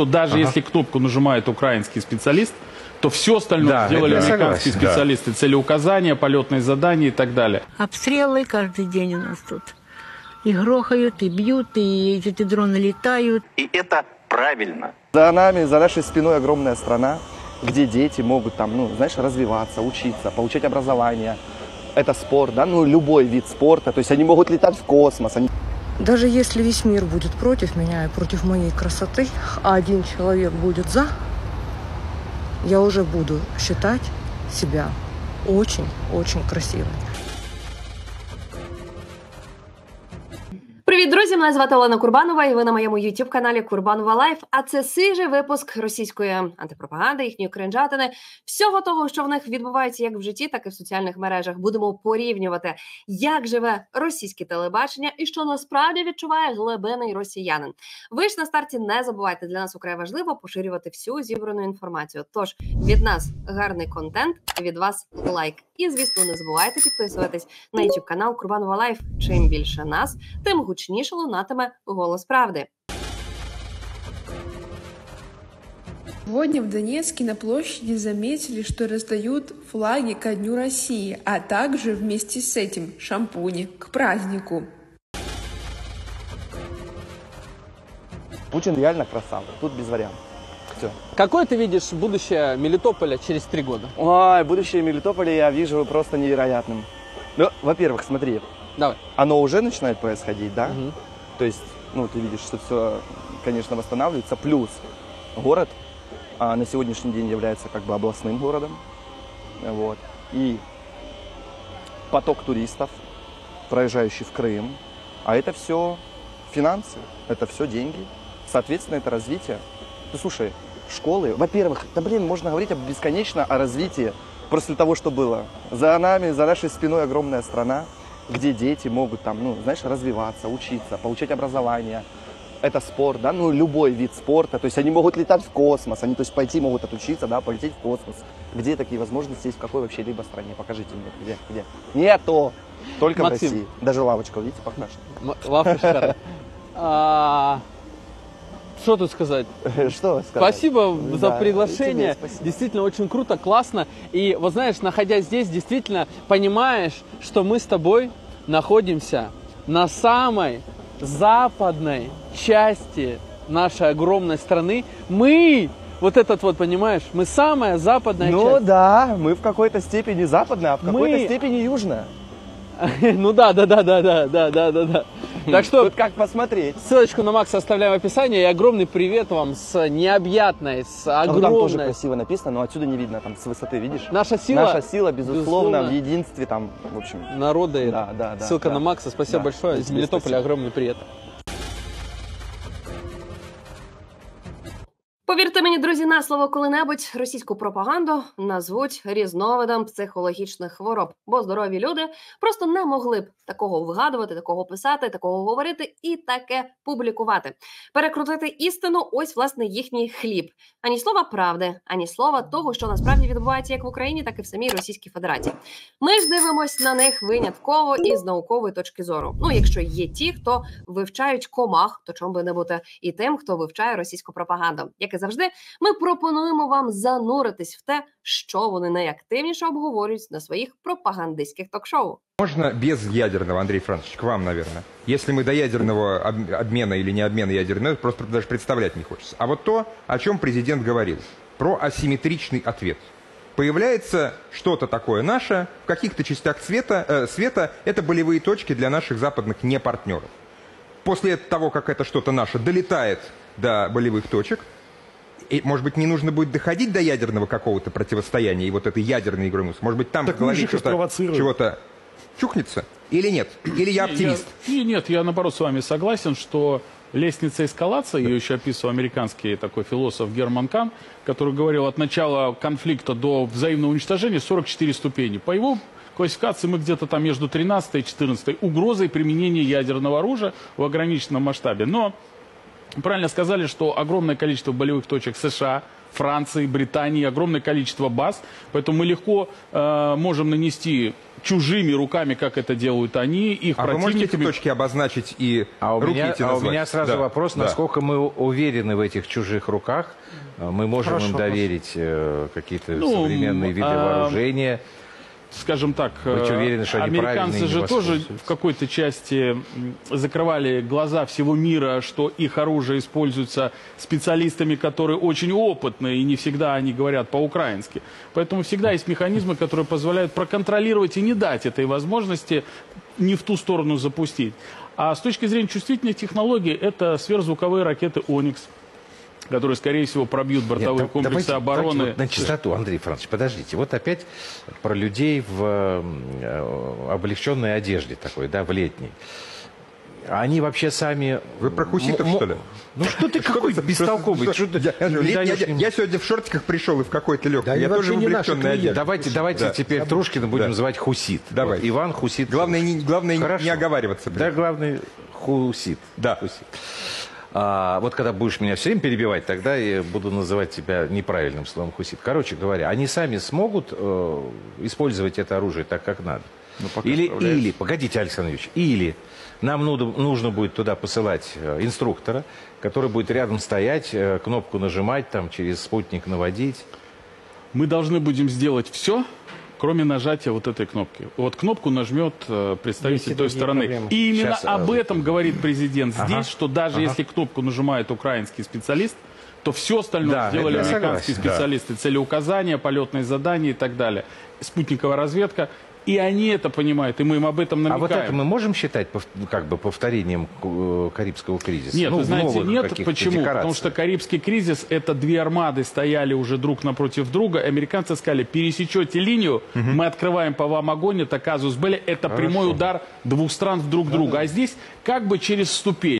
что даже если кнопку нажимает украинский специалист, то все остальное сделали американские специалисты. Целеуказания, полетные задания и так далее. Обстрелы каждый день у нас тут. И грохают, и бьют, и эти дроны летают. И это правильно. За нами, за нашей спиной огромная страна, где дети могут там, ну, знаешь, развиваться, учиться, получать образование. Это спорт, да, ну, любой вид спорта. То есть они могут летать в космос. Даже если весь мир будет против меня и против моей красоты, а один человек будет за, я уже буду считать себя очень-очень красивой. Привіт, друзі! Мене звати Олена Курбанова, і ви на моєму YouTube-каналі Курбанова Лайф. А це свіжий випуск російської антипропаганди, їхньої кринжатини, всього того, що в них відбувається як в житті, так і в соціальних мережах. Будемо порівнювати, як живе російське телебачення і що насправді відчуває глибинний росіянин. Ви ж на старті не забувайте, для нас вкрай важливо поширювати всю зібрану інформацію. Тож, від нас гарний контент, від вас лайк. І, звісно, не забувайте підписуватись на YouTube-канал Курбанова Лайф. Чим більше нас, тим гучніше лунатиме голос правди. Сегодня в Донецке на площади заметили, что раздают флаги ко Дню России, а также вместе с этим шампуни к празднику. Путин реально красавый, тут без вариантов. Все. Какое ты видишь будущее Мелитополя через 3 года? Ой, будущее Мелитополя я вижу просто невероятным. Ну, во-первых, смотри, Давай. Оно уже начинает происходить, да? Угу. То есть, ну, ты видишь, что все, конечно, восстанавливается. Плюс город на сегодняшний день является как бы областным городом. Вот. И поток туристов, проезжающий в Крым. А это все финансы, это все деньги. Соответственно, это развитие. Ну, слушай, школы, во-первых, да блин, можно говорить бесконечно о развитии после того, что было. За нами, за нашей спиной огромная страна, где дети могут там, ну, знаешь, развиваться, учиться, получать образование. Это спорт, да, ну, любой вид спорта. То есть они могут летать в космос, они, то есть, пойти могут отучиться, да, полететь в космос. Где такие возможности есть, в какой вообще либо стране? Покажите мне, где? Нету! Только Максим. в России. Даже лавочка, видите, покрашена. Лавка. Что тут сказать? Что сказать? Спасибо за приглашение. Спасибо. Действительно очень круто, классно. И вот знаешь, находясь здесь, действительно понимаешь, что мы с тобой находимся на самой западной части нашей огромной страны. Мы, вот этот вот, понимаешь, мы самая западная часть. Ну да, мы в какой-то степени западная, а в какой-то степени южная. Ну да. Так что тут как посмотреть. Ссылочку на Макса оставляем в описании. И огромный привет вам с необъятной, с огромной... Там тоже красиво написано, но отсюда не видно, там с высоты, видишь? Наша сила. Наша сила, безусловно, в единстве, там, в общем... Народа. Да. Ссылка на Макса. Спасибо большое. Из Мелитополя спасибо. Огромный привет. Повірте мені, друзі, на слово коли-небудь російську пропаганду назвуть різновидом психологічних хвороб, бо здорові люди просто не могли б такого вигадувати, такого писати, такого говорити і таке публікувати. Перекрутити істину – ось, власне, їхній хліб. Ані слова правди, ані слова того, що насправді відбувається як в Україні, так і в самій Російській Федерації. Ми ж дивимось на них винятково і з наукової точки зору. Ну, якщо є ті, хто вивчають комах, то чому би не бути і тим, хто вивчає російську пропаганду. Як і завжди, ми пропонуємо вам зануритись в те, що вони найактивніше обговорюють на своїх пропагандистських ток-шоу. Можно без ядерного, Андрей Францович, к вам, наверное. Если мы до ядерного обмена или не обмена ядерного, просто даже представлять не хочется. А вот то, о чем президент говорил, про асимметричный ответ. Появляется что-то такое наше, в каких-то частях света это болевые точки для наших западных непартнеров. После того, как это что-то наше долетает до болевых точек, и, может быть, не нужно будет доходить до ядерного какого-то противостояния и вот этой ядерной игры. Может быть, там в голове чего-то чухнется? Или нет? Или я оптимист? Нет, я наоборот с вами согласен, что лестница эскалации, ее еще описывал американский такой философ Герман Кан, который говорил, от начала конфликта до взаимного уничтожения 44 ступени. По его классификации мы где-то там между 13 и 14 угрозой применения ядерного оружия в ограниченном масштабе. Но правильно сказали, что огромное количество болевых точек США Франции, Британии, огромное количество баз. Поэтому мы легко можем нанести чужими руками, как это делают они, их А вы можете эти противниками. точки обозначить и у руки меня, эти у назвать? меня сразу Да, вопрос, да. насколько мы уверены в этих чужих руках, мы можем им доверить какие-то современные виды вооружения. Скажем так, Быть уверены, что они американцы правильные, же не тоже воспользуются. в какой-то части закрывали глаза всего мира, что их оружие используется специалистами, которые очень опытные, и не всегда они говорят по-украински. Поэтому всегда есть механизмы, которые позволяют проконтролировать и не дать этой возможности не в ту сторону запустить. А с точки зрения чувствительных технологий, это сверхзвуковые ракеты «Оникс», которые, скорее всего, пробьют бортовые комплексы обороны. Давайте вот на чистоту, Андрей Францович, подождите. Вот опять про людей в облегченной одежде такой, да, в летней. Они вообще сами... Вы про хуситов, что ли? Ну что ты какой бестолковый? Я сегодня в шортиках пришел и в какой-то легкой. Я тоже в облегченной одежде. Давайте теперь Трушкина будем называть хусит. Давай. Вот, Иван Хусит. Главное не оговариваться. Да, главное хусит. Да. Хусит. Вот когда будешь меня все время перебивать, тогда я буду называть тебя неправильным словом хусит. Короче говоря, они сами смогут использовать это оружие так, как надо? Или, погодите, Александр Ильич, или нам нужно будет туда посылать инструктора, который будет рядом стоять, кнопку нажимать, там через спутник наводить. Мы должны будем сделать все, кроме нажатия вот этой кнопки. Вот кнопку нажмет представитель той стороны. проблемы. И именно Сейчас, об этом говорит президент здесь, что даже если кнопку нажимает украинский специалист, то все остальное сделали американские специалисты. Целеуказания, полетные задания и так далее. Спутниковая разведка. И они это понимают, и мы им об этом намекаем. А вот это мы можем считать как бы повторением Карибского кризиса? Нет, вы знаете, нет. Почему? Декорациях. Потому что Карибский кризис, это две армады стояли уже друг напротив друга. Американцы сказали, пересечете линию, мы открываем по вам огонь, это казус белли, это прямой удар двух стран друг в друга. А здесь как бы через ступень.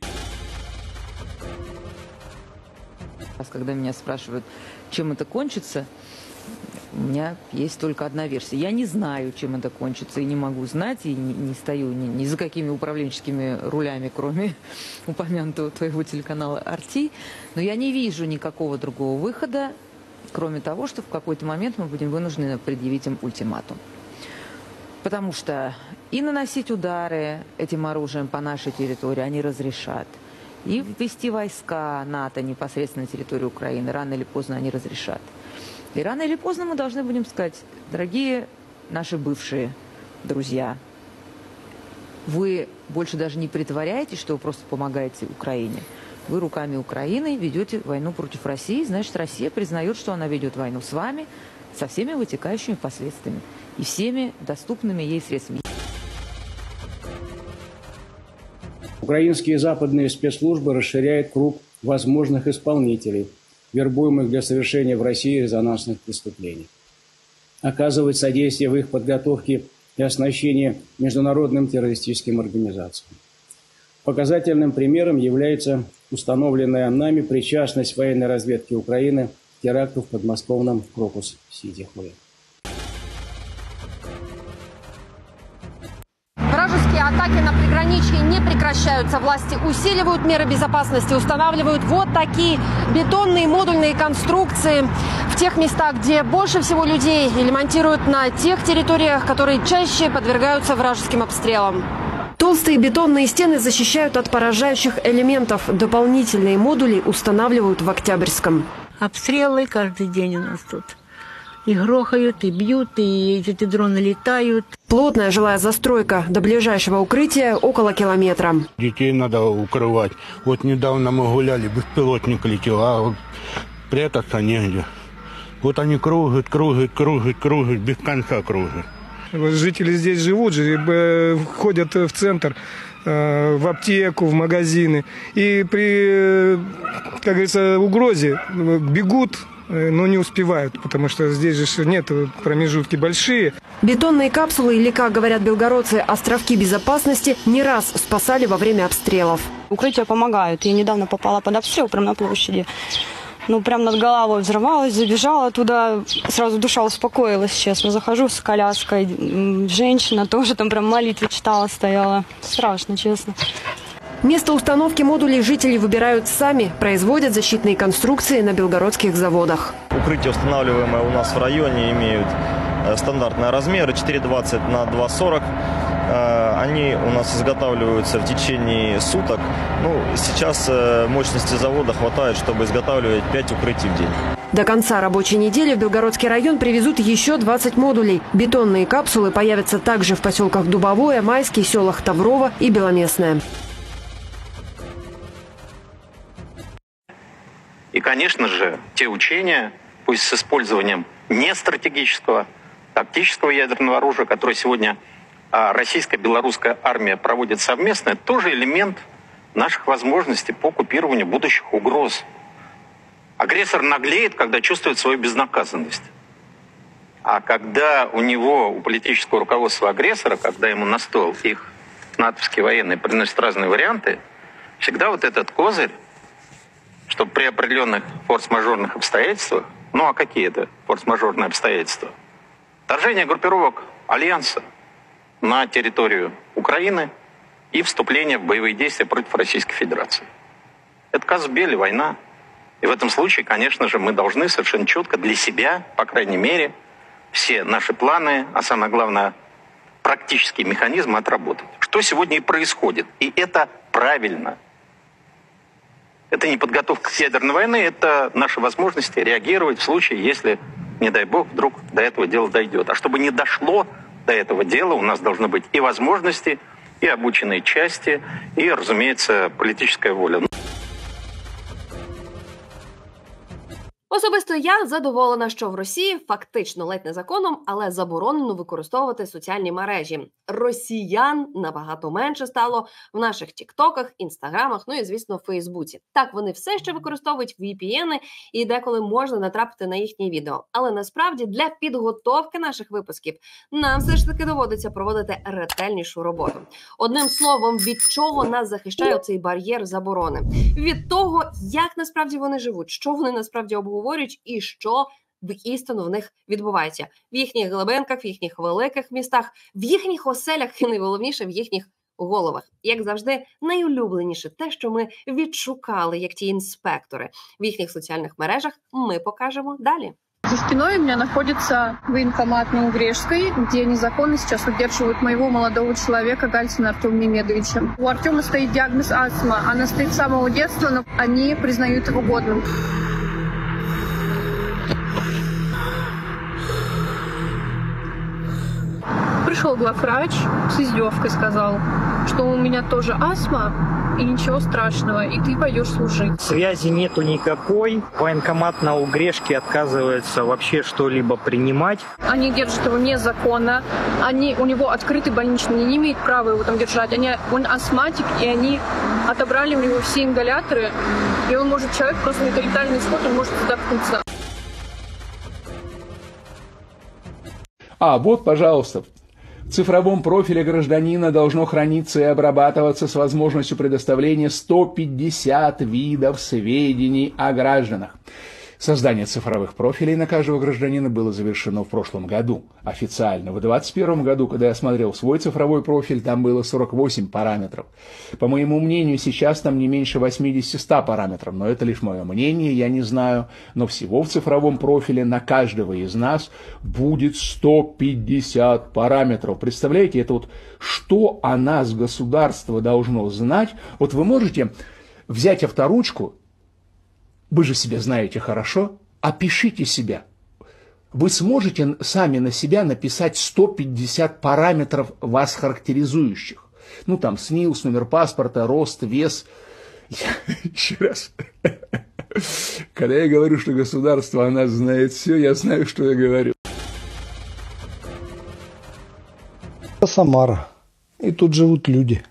Когда меня спрашивают, чем это кончится, у меня есть только одна версия. Я не знаю, чем это кончится, и не могу знать, и не стою ни за какими управленческими рулями, кроме упомянутого твоего телеканала «Арти». Но я не вижу никакого другого выхода, кроме того, что в какой-то момент мы будем вынуждены предъявить им ультиматум. Потому что и наносить удары этим оружием по нашей территории они разрешат, и ввести войска НАТО непосредственно на территорию Украины рано или поздно они разрешат. И рано или поздно мы должны будем сказать, дорогие наши бывшие друзья, вы больше даже не притворяетесь, что вы просто помогаете Украине. Вы руками Украины ведете войну против России, значит, Россия признает, что она ведет войну с вами, со всеми вытекающими последствиями и всеми доступными ей средствами. Украинские западные спецслужбы расширяют круг возможных исполнителей, вербуемых для совершения в России резонансных преступлений. Оказывать содействие в их подготовке и оснащении международным террористическим организациям. Показательным примером является установленная нами причастность военной разведки Украины к теракту в подмосковном Крокус-Сити. Вражеские атаки на приграничье не прекращаются. Власти усиливают меры безопасности, устанавливают вот такие бетонные модульные конструкции в тех местах, где больше всего людей, или монтируют на тех территориях, которые чаще подвергаются вражеским обстрелам. Толстые бетонные стены защищают от поражающих элементов. Дополнительные модули устанавливают в Октябрьском. Обстрелы каждый день у нас тут. И грохают, и бьют, и эти дроны летают. Плотная жилая застройка. До ближайшего укрытия около километра. Детей надо укрывать. Вот недавно мы гуляли, беспилотник летел, а вот прятаться негде. Вот они кружат, без конца кружат. Жители здесь живут, ходят в центр, в аптеку, в магазины. И при, как говорится, угрозе бегут, но не успевают, потому что здесь же нет промежутки большие. Бетонные капсулы, или, как говорят белгородцы, островки безопасности, не раз спасали во время обстрелов. Укрытия помогают. Я недавно попала под обстрел прямо на площади. Ну, прям над головой взорвалась, забежала туда, сразу душа успокоилась. Сейчас я захожу с коляской, женщина тоже там прям молитву читала, стояла. Страшно, честно. Место установки модулей жители выбирают сами, производят защитные конструкции на белгородских заводах. Укрытия, устанавливаемые у нас в районе, имеют стандартные размеры 4,20 на 2,40. Они у нас изготавливаются в течение суток. Сейчас мощности завода хватает, чтобы изготавливать 5 укрытий в день. До конца рабочей недели в Белгородский район привезут еще 20 модулей. Бетонные капсулы появятся также в поселках Дубовое, Майский, селах Таврово и Беломестное. И, конечно же, те учения, пусть с использованием не стратегического, тактического ядерного оружия, которое сегодня российская, белорусская армия проводит совместно, это тоже элемент наших возможностей по купированию будущих угроз. Агрессор наглеет, когда чувствует свою безнаказанность. А когда у политического руководства агрессора, когда ему на стол их натовские военные приносят разные варианты, всегда вот этот козырь, чтобы при определенных форс-мажорных обстоятельствах, а какие это форс-мажорные обстоятельства? Вторжение группировок Альянса на территорию Украины и вступление в боевые действия против Российской Федерации. Это казус белли, война. И в этом случае, конечно же, мы должны совершенно четко для себя, по крайней мере, все наши планы, а самое главное, практические механизмы отработать. Что сегодня и происходит. И это правильно. Это не подготовка к ядерной войне, это наши возможности реагировать в случае, если, не дай бог, вдруг до этого дела дойдет. А чтобы не дошло до этого дела, у нас должны быть и возможности, и обученные части, и, разумеется, политическая воля. Особисто я задоволена, що в Росії фактично ледь не законом, але заборонено використовувати соціальні мережі. Росіян набагато менше стало в наших тіктоках, інстаграмах, і, звісно, в Фейсбуці. Так, вони все ще використовують VPN і деколи можна натрапити на їхні відео. Але насправді для підготовки наших випусків нам все ж таки доводиться проводити ретельнішу роботу. Одним словом, від чого нас захищає цей бар'єр заборони? Від того, як насправді вони живуть, що вони насправді обговорюють, і що істину в них відбувається. В їхніх глибинках, в їхніх великих містах, в їхніх оселях і, найголовніше, в їхніх головах. Як завжди, найулюбленіше те, що ми відшукали, як ті інспектори. В їхніх соціальних мережах ми покажемо далі. За спиной у меня находится военкомат на Угрешской, где незаконно сейчас удерживают моего молодого человека Гальцина Артема Мемедовича. У Артема стоит диагноз астма. Она стоит с самого детства, но они признают его годным. Пришел главврач, с издевкой сказал, что у меня тоже астма, и ничего страшного, и ты пойдешь служить. Связи нету никакой, военкомат на Угрешке отказывается вообще что-либо принимать. Они держат его незаконно, у него открытый больничный, не имеют права его там держать. Он астматик, и они отобрали у него все ингаляторы, и он может, человек просто это летальный исход, он может задохнуться. Вот, пожалуйста. В цифровом профиле гражданина должно храниться и обрабатываться с возможностью предоставления 150 видов сведений о гражданах. Создание цифровых профилей на каждого гражданина было завершено в прошлом году. Официально. В 2021 году, когда я смотрел свой цифровой профиль, там было 48 параметров. По моему мнению, сейчас там не меньше 80-100 параметров. Но это лишь мое мнение, я не знаю. Но всего в цифровом профиле на каждого из нас будет 150 параметров. Представляете, это вот что о нас государство должно знать. Вот вы можете взять авторучку, вы же себя знаете хорошо, опишите себя. Вы сможете сами на себя написать 150 параметров вас характеризующих. Там СНИЛС, номер паспорта, рост, вес. Еще раз. Когда я говорю, что государство о нас знает все, я знаю, что я говорю. Самара. И тут живут люди.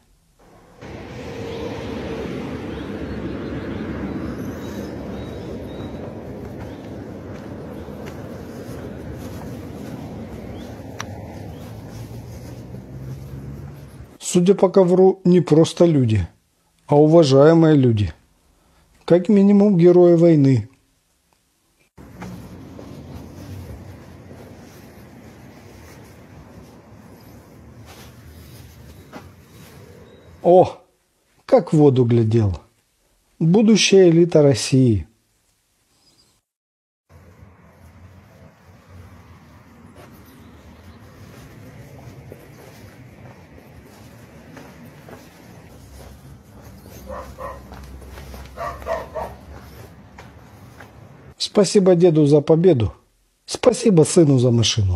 Судя по ковру, не просто люди, а уважаемые люди. Как минимум герои войны. как в воду глядел. Будущая элита России. Спасибо деду за победу. Спасибо сыну за машину.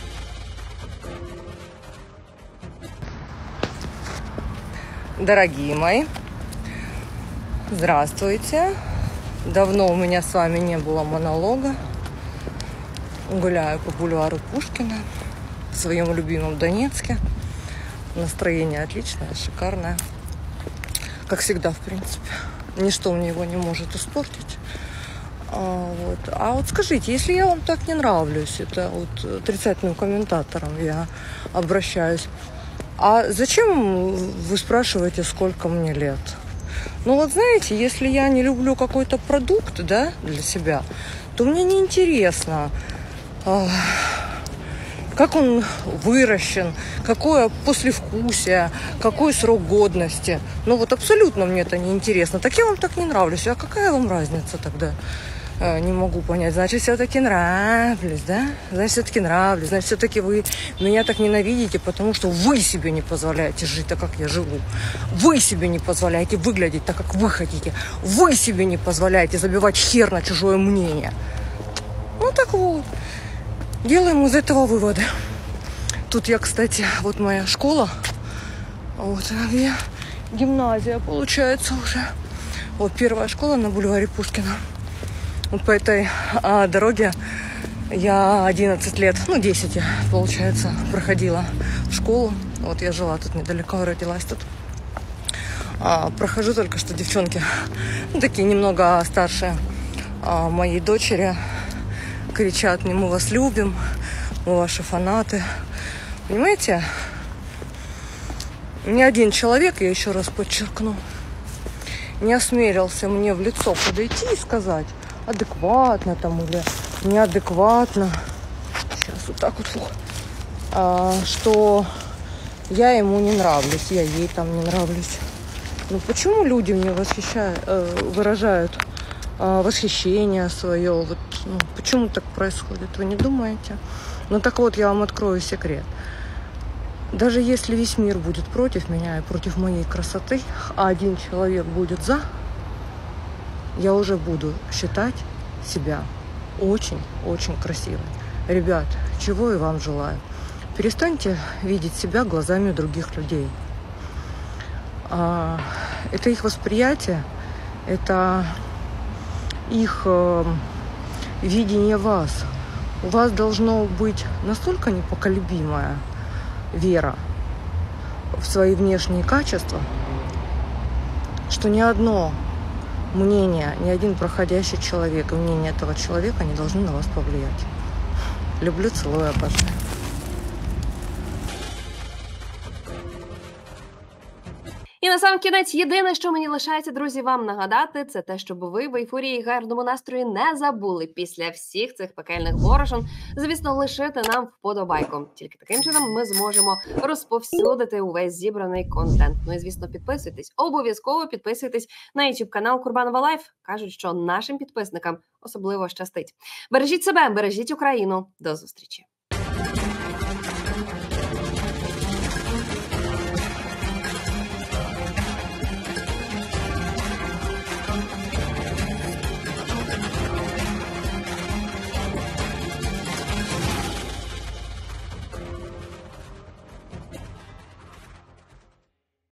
Дорогие мои, здравствуйте. Давно у меня с вами не было монолога. Гуляю по бульвару Пушкина в своем любимом Донецке. Настроение отличное, шикарное. Как всегда, в принципе. Ничто мне его не может испортить. А вот скажите, если я вам так не нравлюсь, это вот отрицательным комментатором я обращаюсь, а зачем вы спрашиваете, сколько мне лет? Ну вот знаете, если я не люблю какой-то продукт, да, для себя, то мне неинтересно, как он выращен, какое послевкусие, какой срок годности. Ну вот абсолютно мне это не интересно. Так я вам так не нравлюсь. А какая вам разница тогда? Не могу понять. Значит, все-таки нравлюсь, да? Значит, все-таки нравлюсь. Значит, все-таки вы меня так ненавидите, потому что вы себе не позволяете жить так, как я живу. Вы себе не позволяете выглядеть так, как вы хотите. Вы себе не позволяете забивать хер на чужое мнение. Ну так вот. Делаем из этого выводы. Тут я, кстати, вот моя школа. Вот, гимназия получается уже. Вот первая школа на бульваре Пушкина. Вот по этой дороге я 11 лет, 10 я, получается, проходила в школу. Вот я жила тут недалеко, родилась тут. Прохожу только что девчонки, такие немного старше моей дочери, кричат мне: мы вас любим, мы ваши фанаты. Понимаете? Ни один человек, я еще раз подчеркну, не осмелился мне в лицо подойти и сказать, адекватно там или неадекватно, сейчас вот так вот, что я ему не нравлюсь, я ей там не нравлюсь. Ну почему люди мне выражают восхищение свое? Вот, почему так происходит, вы не думаете? Ну так вот, я вам открою секрет. Даже если весь мир будет против меня и против моей красоты, а один человек будет за, я уже буду считать себя очень-очень красивой. Ребят, чего и вам желаю. Перестаньте видеть себя глазами других людей. Это их восприятие, это их видение вас. У вас должно быть настолько непоколебимая вера в свои внешние качества, что ни одно мнение, ни один проходящий человек и мнение этого человека не должны на вас повлиять. Люблю, целую, обожаю. І на сам кінець єдине, що мені лишається, друзі, вам нагадати, це те, щоб ви в ейфорії і гарному настрої не забули після всіх цих пекельних борошон, звісно, лишити нам вподобайку. Тільки таким чином ми зможемо розповсюдити увесь зібраний контент. Ну і, звісно, підписуйтесь. Обов'язково підписуйтесь на YouTube-канал Курбанова Лайф. Кажуть, що нашим підписникам особливо щастить. Бережіть себе, бережіть Україну. До зустрічі.